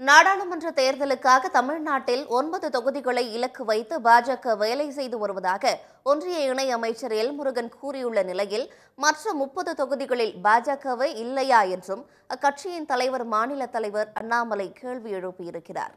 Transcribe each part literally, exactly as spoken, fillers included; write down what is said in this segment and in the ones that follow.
நாடாளுமன்ற தேர்தலுக்காக தமிழ்நாட்டில் ஒன்பது தொகுதிகளை இலக்கு வைத்து பாஜக வேலை செய்து வருவதாக ஒன்றிய இணையமைச்சர் எல் முருகன் கூறியுள்ள நிலையில் மற்ற முப்பது தொகுதிகளில் பாஜகவே இல்லையா என்றும் அக்கட்சியின் தலைவர் மாநில தலைவர் அண்ணாமலை கேள்வி எழுப்பியிருக்கிறார்.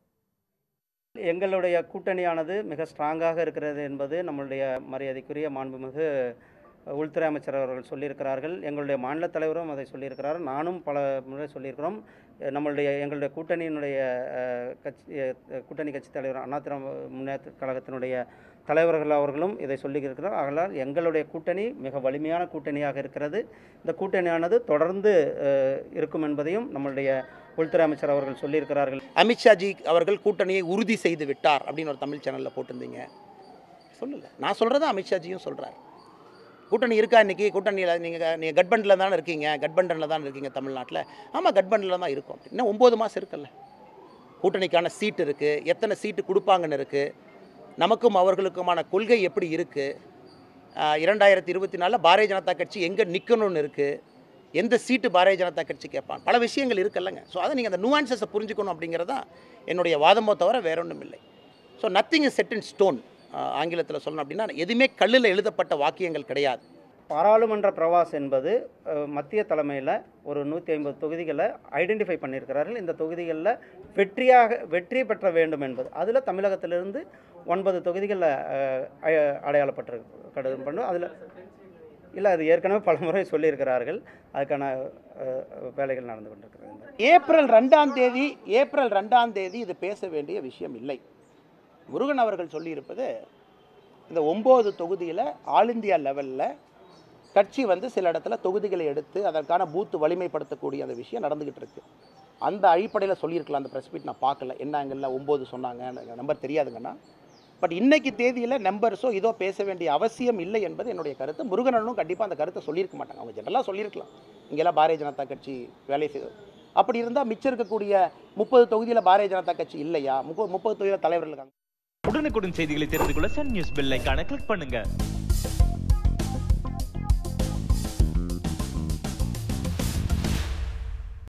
எங்களுடைய கூட்டணியானது மிக ஸ்ட்ராங்காக இருக்கிறது என்பது நம்மளுடைய மரியாதைக்குரிய மாண்புமிகு உள்துறை அமைச்சர் அவர்கள் சொல்லியிருக்கிறார்கள். எங்களுடைய மாநில தலைவரும் அதை சொல்லியிருக்கிறார். நானும் பல முறை சொல்லியிருக்கிறோம். நம்மளுடைய எங்களுடைய கூட்டணியினுடைய கட்சி கூட்டணி கட்சி தலைவர் அண்ணா திராவிட முன்னேற்ற கழகத்தினுடைய தலைவர்கள் அவர்களும் இதை சொல்லியிருக்கிறார். ஆகலால் எங்களுடைய கூட்டணி மிக வலிமையான கூட்டணியாக இருக்கிறது. இந்த கூட்டணியானது தொடர்ந்து இருக்கும் என்பதையும் நம்மளுடைய உள்துறை அமைச்சர் அவர்கள் சொல்லியிருக்கிறார்கள். அமித்ஷாஜி அவர்கள் கூட்டணியை உறுதி செய்து விட்டார் அப்படின்னு ஒரு தமிழ் சேனலில் போட்டிருந்தீங்க. சொல்லலை, நான் சொல்கிறத அமித்ஷாஜியும் சொல்கிறார். கூட்டணி இருக்கா இன்றைக்கி? கூட்டணியில் நீங்கள் நீங்கள் கட்பண்டில் தானே இருக்கீங்க, கட்பண்டனில் தான் இருக்கீங்க தமிழ்நாட்டில். ஆமாம், கட்பண்டில் தான் இருக்கும். இன்னும் ஒம்பது மாதம் இருக்குல்ல. கூட்டணிக்கான சீட்டு இருக்குது, எத்தனை சீட்டு கொடுப்பாங்கன்னு இருக்குது, நமக்கும் அவர்களுக்குமான கொள்கை எப்படி இருக்குது, இரண்டாயிரத்தி இருபத்தி நாலில் பாரதிய ஜனதா கட்சி எங்கே நிற்கணும்னு இருக்குது, எந்த சீட்டு பாரதிய ஜனதா கட்சி கேட்பான், பல விஷயங்கள் இருக்குல்லங்க. ஸோ அதை நீங்கள் அந்த நுவான்சஸை புரிஞ்சுக்கணும் அப்படிங்கிறதான் என்னுடைய வாதமோ தவிர வேற ஒன்றும் இல்லை. So nothing is set in stone. ஆங்கிலத்தில் சொல்லணும் அப்படின்னா எதுவுமே கல்லில் எழுதப்பட்ட வாக்கியங்கள் கிடையாது. பாராளுமன்ற பிரவாஸ் என்பது மத்திய தலைமையில் ஒரு நூற்றி ஐம்பது தொகுதிகளை ஐடென்டிஃபை பண்ணியிருக்கிறார்கள். இந்த தொகுதிகளில் வெற்றியாக வெற்றி பெற்ற வேண்டும் என்பது அதில் தமிழகத்திலிருந்து ஒன்பது தொகுதிகளில் அடையாளப்பட்டிருக்கு பண்ணும். அதில் இல்லை, அது ஏற்கனவே பல முறை சொல்லியிருக்கிறார்கள். அதுக்கான வேலைகள் நடந்து கொண்டிருக்கிறது. ஏப்ரல் ரெண்டாம் தேதி ஏப்ரல் ரெண்டாம் தேதி இது பேச வேண்டிய விஷயம் இல்லை. முருகன் அவர்கள் சொல்லியிருப்பது இந்த ஒம்பது தொகுதியில் ஆல் இந்தியா லெவலில் கட்சி வந்து சில இடத்துல தொகுதிகளை எடுத்து அதற்கான பூத்து வலிமைப்படுத்தக்கூடிய அந்த விஷயம் நடந்துக்கிட்டு இருக்குது. அந்த அடிப்படையில் சொல்லியிருக்கலாம். அந்த ப்ரெஸ் மீட் நான் பார்க்கல, என்ன அங்கெல்லாம் ஒம்பது சொன்னாங்க, நம்பர் தெரியாதுங்கன்னா. பட் இன்னைக்கு தேதியில் நம்பர்ஸோ இதோ பேச வேண்டிய அவசியம் இல்லை என்பது என்னுடைய கருத்து. முருகனனும் கண்டிப்பாக அந்த கருத்தை சொல்லியிருக்க மாட்டாங்க. அவங்க ஜெனரலாக சொல்லியிருக்கலாம், இங்கெல்லாம் பாரதிய ஜனதா கட்சி வேலை செய்வது. அப்படி இருந்தால் மிச்சம் இருக்கக்கூடிய முப்பது தொகுதியில் பாரதிய ஜனதா கட்சி இல்லையா? முப்பது முப்பது தொகுதியில் தலைவர்கள் இருக்காங்க. உடனுக்குடன் செய்திகளை தெரிந்து கொள்ள சன் நியூஸ் பெல் ஐகானை கிளிக் பண்ணுங்க.